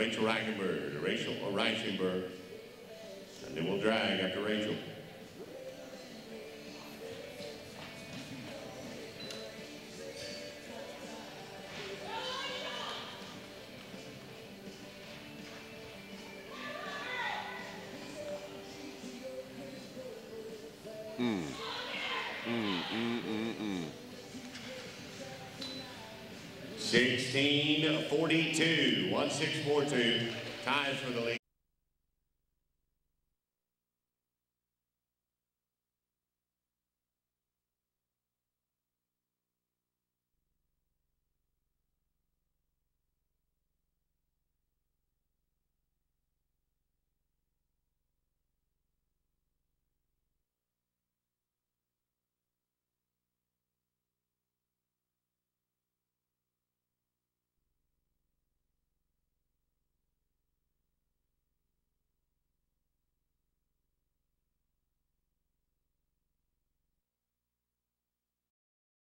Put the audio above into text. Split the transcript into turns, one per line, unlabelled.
Rachel Reichenberg, Rachael or Reichenberg. And then we'll drag after Rachael.
Mm.
16-42, 1642, ties for the lead.